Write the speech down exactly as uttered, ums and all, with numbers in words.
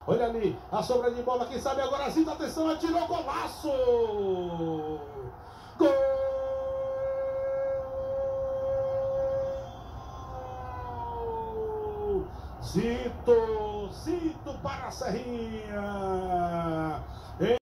Olha ali, a sobra de bola, quem sabe agora Zito, atenção, atirou, golaço! Gol! Zito, Zito para a Serrinha!